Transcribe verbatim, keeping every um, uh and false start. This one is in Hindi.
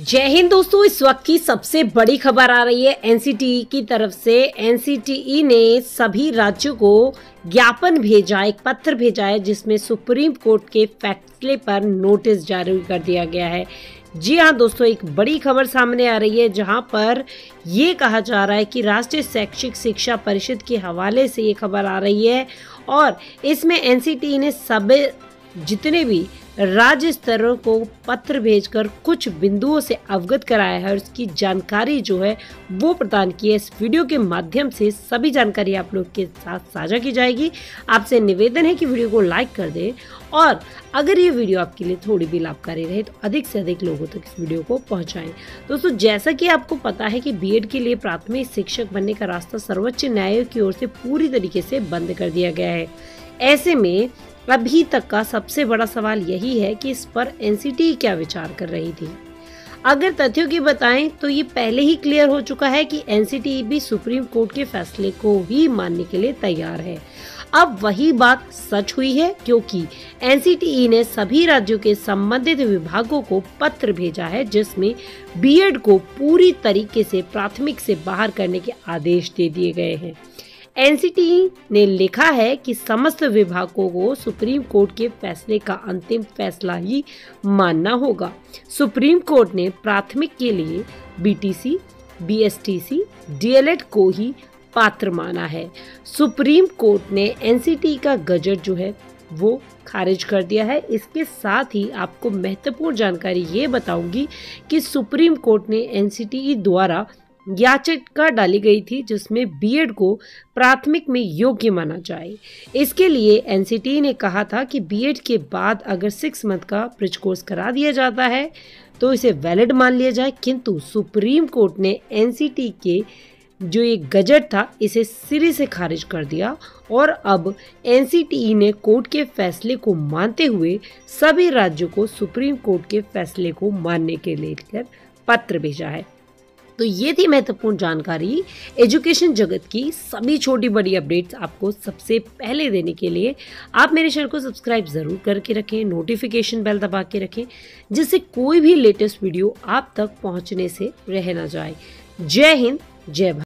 जय हिंद दोस्तों, इस वक्त की सबसे बड़ी खबर आ रही है एनसीटीई की तरफ से। एनसीटीई ने सभी राज्यों को ज्ञापन भेजा, एक पत्र भेजा है जिसमें सुप्रीम कोर्ट के फैसले पर नोटिस जारी कर दिया गया है। जी हाँ दोस्तों, एक बड़ी खबर सामने आ रही है जहां पर ये कहा जा रहा है कि राष्ट्रीय शैक्षिक शिक्षा परिषद के हवाले से ये खबर आ रही है और इसमें एनसीटीई ने सभी जितने भी राज्य स्तरों को पत्र भेजकर कुछ बिंदुओं से अवगत कराया है और उसकी जानकारी जो है वो प्रदान की है। इस वीडियो के माध्यम से सभी जानकारी आप लोग के साथ साझा की जाएगी। आपसे निवेदन है कि वीडियो को लाइक कर दें और अगर ये वीडियो आपके लिए थोड़ी भी लाभकारी रहे तो अधिक से अधिक लोगों तक इस वीडियो को पहुंचाएं। दोस्तों, जैसा कि आपको पता है कि बीएड के लिए प्राथमिक शिक्षक बनने का रास्ता सर्वोच्च न्यायालय की ओर से पूरी तरीके से बंद कर दिया गया है। ऐसे में अभी तक का सबसे बड़ा सवाल यही है कि इस पर एनसीटीई क्या विचार कर रही थी। अगर तथ्यों की बताएं तो ये पहले ही क्लियर हो चुका है कि एनसीटीई भी सुप्रीम कोर्ट के फैसले को ही मानने के लिए तैयार है। अब वही बात सच हुई है क्योंकि एनसीटीई ने सभी राज्यों के संबंधित विभागों को पत्र भेजा है जिसमें बीएड को पूरी तरीके से प्राथमिक से बाहर करने के आदेश दे दिए गए हैं। एनसीटीई ने लिखा है कि समस्त विभागों को सुप्रीम कोर्ट के फैसले का अंतिम फैसला ही मानना होगा। सुप्रीम कोर्ट ने प्राथमिक के लिए बीटीसी, बीएसटीसी, डीएलएड को ही पात्र माना है। सुप्रीम कोर्ट ने एनसीटीई का गजट जो है वो खारिज कर दिया है। इसके साथ ही आपको महत्वपूर्ण जानकारी ये बताऊंगी कि सुप्रीम कोर्ट ने एनसीटीई द्वारा याचिका डाली गई थी जिसमें बीएड को प्राथमिक में योग्य माना जाए। इसके लिए एनसीटीई ने कहा था कि बीएड के बाद अगर सिक्स मंथ का ब्रिज कोर्स करा दिया जाता है तो इसे वैलिड मान लिया जाए, किंतु सुप्रीम कोर्ट ने एनसीटीई के जो एक गजट था इसे सिरे से खारिज कर दिया और अब एनसीटीई ने कोर्ट के फैसले को मानते हुए सभी राज्यों को सुप्रीम कोर्ट के फैसले को मानने के लिए पत्र भेजा है। तो ये थी महत्वपूर्ण जानकारी एजुकेशन जगत की। सभी छोटी बड़ी अपडेट्स आपको सबसे पहले देने के लिए आप मेरे चैनल को सब्सक्राइब जरूर करके रखें, नोटिफिकेशन बेल दबा के रखें जिससे कोई भी लेटेस्ट वीडियो आप तक पहुंचने से रह ना जाए। जय हिंद, जय भारत।